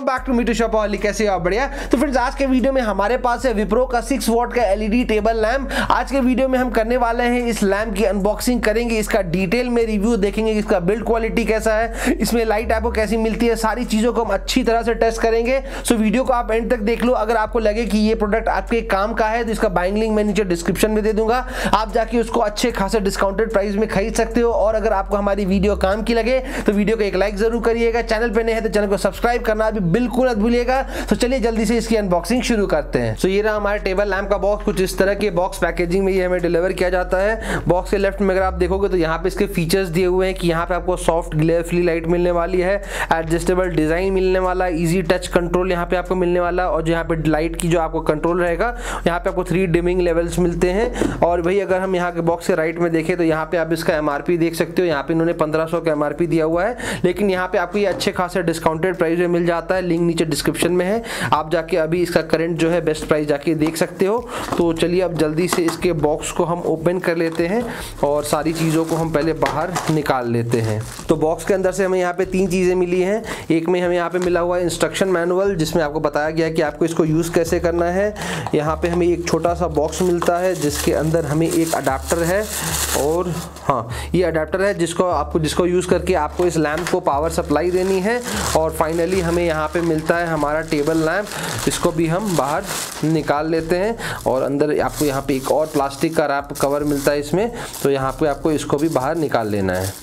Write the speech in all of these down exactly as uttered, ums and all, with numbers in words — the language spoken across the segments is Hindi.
Welcome back to Meetu shopaholic. कैसे हो आप? बढ़िया। तो फ्रेंड्स आज के वीडियो में हमारे पास है विप्रो का सिक्स वॉट का एलईडी टेबल लैंप। आज के वीडियो में हम करने वाले हैं इस लैंप की अनबॉक्सिंग करेंगे, इसका डिटेल में रिव्यू देखेंगे, इसका बिल्ड क्वालिटी कैसा है, इसमें लाइट आपको कैसी मिलती है, सारी चीजों को हम अच्छी तरह से टेस्ट करेंगे। सो वीडियो को आप एंड तक देख लो। अगर आपको लगे कि ये प्रोडक्ट आपके काम का है तो इसका बाइंग लिंक मैं नीचे डिस्क्रिप्शन में दे दूंगा, आप जाके उसको अच्छे खासे डिस्काउंटेड प्राइस में खरीद सकते हो। और अगर आपको हमारी वीडियो काम की लगे तो वीडियो को एक लाइक जरूर करिएगा। चैनल पे नए हैं तो चैनल को सब्सक्राइब करना भी बिल्कुल मत भूलिएगा। तो चलिए जल्दी से इसकी अनबॉक्सिंग शुरू करते हैं। सो ये रहा हमारे टेबल लैंप का बॉक्स। कुछ इस तरह के बॉक्स पैकेजिंग में ये हमें डिलीवर किया जाता है। बॉक्स के लेफ्ट में अगर आप देखोगे तो यहाँ पे इसके फीचर्स दिए हुए हैं कि यहाँ पे आपको सॉफ्ट ग्लेयर फ्री लाइट मिलने वाली है, एडजस्टेबल डिजाइन मिलने वाला है, इजी टच कंट्रोल यहाँ पे आपको मिलने वाला, और यहाँ पे लाइट की जो आपको कंट्रोल रहेगा यहाँ पे आपको थ्री डिमिंग लेवल्स मिलते हैं। और भाई अगर हम यहाँ के बॉक्स के राइट में देखें तो यहाँ पे आप इसका एमआरपी देख सकते हो। यहाँ पे इन्होंने पंद्रह सौ का एमआरपी दिया हुआ है, लेकिन यहाँ पे आपको ये अच्छे खासे डिस्काउंटेड प्राइस में मिल जाता है। लिंक नीचे डिस्क्रिप्शन में है, आप जाके अभी इसका करंट जो है बेस्ट प्राइस जाके देख सकते हो। तो चलिए अब जल्दी से इसके बॉक्स को हम ओपन कर लेते हैं और सारी चीज़ों को हम पहले बाहर निकाल लेते हैं। तो बॉक्स के अंदर से हमें यहाँ पे तीन चीज़ें मिली हैं। एक में हमें यहाँ पे मिला हुआ है इंस्ट्रक्शन मैनुअल, जिसमें आपको बताया गया है कि आपको इसको यूज़ कैसे करना है। यहाँ पे हमें एक छोटा सा बॉक्स मिलता है जिसके अंदर हमें एक अडाप्टर है, और हाँ ये अडाप्टर है जिसको आपको जिसको यूज़ करके आपको इस लैंप को पावर सप्लाई देनी है। और फाइनली हमें यहाँ पे मिलता है हमारा टेबल लैंप, इसको भी हम बाहर निकाल लेते हैं। और अंदर आपको यहाँ पे एक और प्लास्टिक का रैप कवर मिलता है इसमें, तो यहाँ पे आपको इसको भी बाहर निकाल लेना है।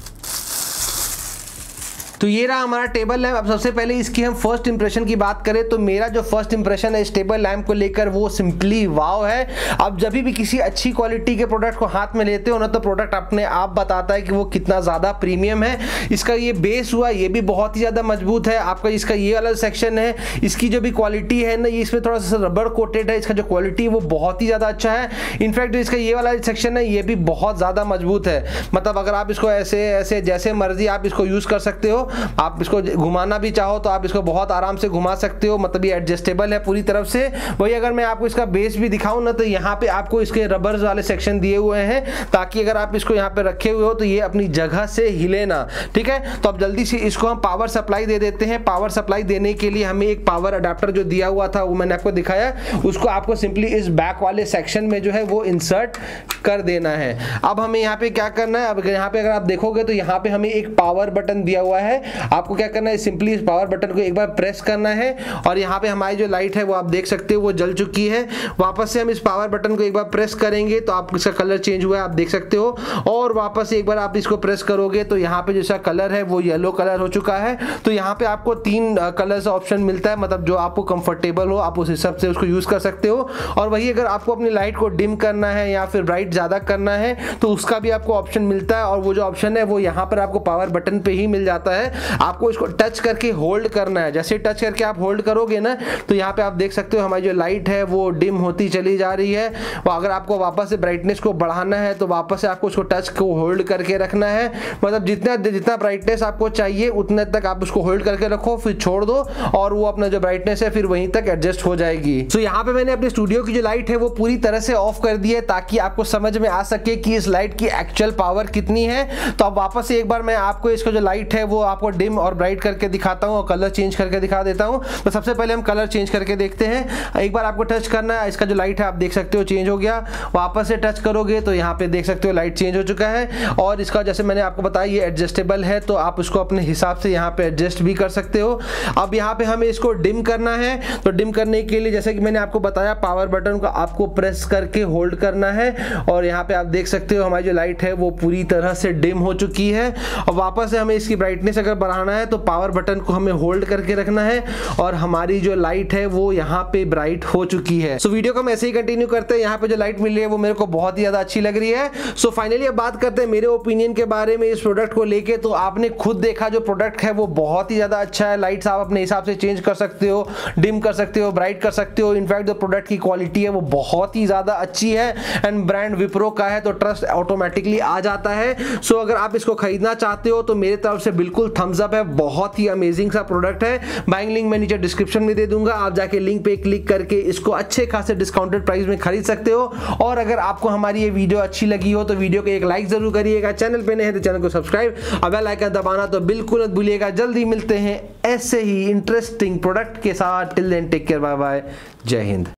तो ये रहा हमारा टेबल लैंप। अब सबसे पहले इसकी हम फर्स्ट इंप्रेशन की बात करें तो मेरा जो फर्स्ट इंप्रेशन है इस टेबल लैंप को लेकर वो सिंपली वाव है। अब जब भी किसी अच्छी क्वालिटी के प्रोडक्ट को हाथ में लेते हो ना तो प्रोडक्ट अपने आप बताता है कि वो कितना ज़्यादा प्रीमियम है। इसका ये बेस हुआ ये भी बहुत ही ज़्यादा मजबूत है। आपका इसका ये वाला सेक्शन है, इसकी जो भी क्वालिटी है ना, ये इसमें थोड़ा सा रबड़ कोटेड है। इसका जो क्वालिटी है वो बहुत ही ज़्यादा अच्छा है। इनफैक्ट इसका ये वाला सेक्शन है ये भी बहुत ज़्यादा मजबूत है। मतलब अगर आप इसको ऐसे ऐसे जैसे मर्जी आप इसको यूज़ कर सकते हो। आप इसको घुमाना भी चाहो तो आप इसको बहुत आराम से घुमा सकते हो, मतलब ये एडजस्टेबल है पूरी तरफ से। वही अगर मैं आपको इसका बेस भी दिखाऊं ना तो यहाँ पे आपको इसके रबर वाले सेक्शन दिए हुए हैं, ताकि अगर आप इसको यहाँ पे रखे हुए हो तो ये अपनी जगह से हिले ना। ठीक है, तो अब जल्दी से इसको हम पावर सप्लाई दे देते हैं। पावर सप्लाई देने के लिए हमें एक पावर अडाप्टर जो दिया हुआ था वो मैंने आपको दिखाया, उसको आपको सिंपली इस बैक वाले सेक्शन में जो है वो इंसर्ट कर देना है। अब हमें यहाँ पे क्या करना है, अब यहाँ पे अगर आप देखोगे तो यहाँ पे हमें एक पावर बटन दिया हुआ है। आपको क्या करना है, सिंपली इस पावर बटन को एक बार प्रेस करना है और यहाँ पे हमारी जो लाइट है वो आप देख सकते हो वो जल चुकी है। वापस से हम इस पावर बटन को एक बार प्रेस करेंगे तो आप इसका कलर चेंज हुआ है, आप देख सकते हो। और वापस एक बार आप इसको प्रेस करोगे तो यहाँ पे जैसा कलर है वो येलो कलर हो चुका है। तो यहाँ पे आपको तीन कलर से ऑप्शन मिलता है, मतलब जो आपको कंफर्टेबल हो आप उस हिसाब से उसको यूज कर सकते हो। और वही अगर आपको अपनी लाइट को डिम करना है या फिर ब्राइट ज्यादा करना है तो उसका भी आपको ऑप्शन मिलता है। और वो जो ऑप्शन है वो यहाँ पर आपको पावर बटन पे ही मिल जाता है। आपको इसको टच करके होल्ड करना है। जैसे टच करके आप होल्ड करोगे ना तो यहाँ पे आप देख सकते हो हमारी जो लाइट है वो डिम होती चली जा रही है। और अगर आपको वापस से ब्राइटनेस को बढ़ाना है तो वापस से आपको उसको टच को होल्ड करके रखना है। मतलब जितना जितना ब्राइटनेस आपको चाहिए उतने तक आप उसको होल्ड करके रखो, फिर छोड़ दो और वो अपना जो ब्राइटनेस है फिर वहीं तक एडजस्ट हो जाएगी। तो यहाँ पे मैंने अपने स्टूडियो की जो लाइट है वो पूरी तरह से ऑफ कर दी है ताकि आपको समझ में आ सके कि इस लाइट की एक्चुअल पावर कितनी है। तो अब वापस से एक बार मैं आपको इसका जो लाइट है वो आपको डिम और ब्राइट करके दिखाता हूं और कलर चेंज करके दिखा देता हूं। तो सबसे पहले हम कलर चेंज करके देखते हैं। एक बार आपको टच करना है, इसका जो लाइट है आप देख सकते हो चेंज हो गया। वापस से टच करोगे तो यहाँ पे देख सकते हो लाइट चेंज हो चुका है। और इसका जैसे मैंने आपको बताया ये एडजस्टेबल है तो आप उसको अपने हिसाब से यहाँ पे एडजस्ट भी कर सकते हो। अब यहाँ पे हमें इसको डिम करना है, तो डिम करने के लिए जैसे कि मैंने आपको बताया पावर बटन को आपको प्रेस करके होल्ड करना है। और यहाँ पे आप देख सकते हो हमारी जो लाइट है वो पूरी तरह से डिम हो चुकी है। और वापस से हमें इसकी ब्राइटनेस अगर बढ़ाना है तो पावर बटन को हमें होल्ड करके रखना है और हमारी जो लाइट है वो यहाँ पे ब्राइट हो चुकी है। सो so, वीडियो को हम ऐसे ही कंटिन्यू करते हैं। यहाँ पे जो लाइट मिल रही है वो मेरे को बहुत ही ज्यादा अच्छी लग रही है। सो so, फाइनली अब बात करते हैं मेरे ओपिनियन के बारे में इस प्रोडक्ट को लेके। तो आपने खुद देखा जो प्रोडक्ट है वो बहुत ही ज्यादा अच्छा है। लाइट्स आप अपने हिसाब से चेंज कर सकते हो, डिम कर सकते हो, ब्राइट कर सकते हो। इनफैक्ट जो प्रोडक्ट की क्वालिटी है वो बहुत ही ज्यादा अच्छी है एंड ब्रांड विप्रो का है तो ट्रस्ट ऑटोमेटिकली आ जाता है। सो so, अगर आप इसको खरीदना चाहते हो तो मेरे तरफ से बिल्कुल थम्स अप है, बहुत ही अमेजिंग सा प्रोडक्ट है। बाइंग लिंक मैं नीचे डिस्क्रिप्शन में दे दूंगा, आप जाके लिंक पे क्लिक करके इसको अच्छे खासे डिस्काउंटेड प्राइस में खरीद सकते हो। और अगर आपको हमारी ये वीडियो अच्छी लगी हो तो वीडियो को एक लाइक जरूर करिएगा, चैनल पे नए हैं तो चैनल को सब्सक्राइब और बेल आइकन दबाना तो बिल्कुल मत भूलिएगा। जल्दी मिलते हैं ऐसे ही इंटरेस्टिंग प्रोडक्ट के साथ। Till then take care, bye bye, जय हिंद।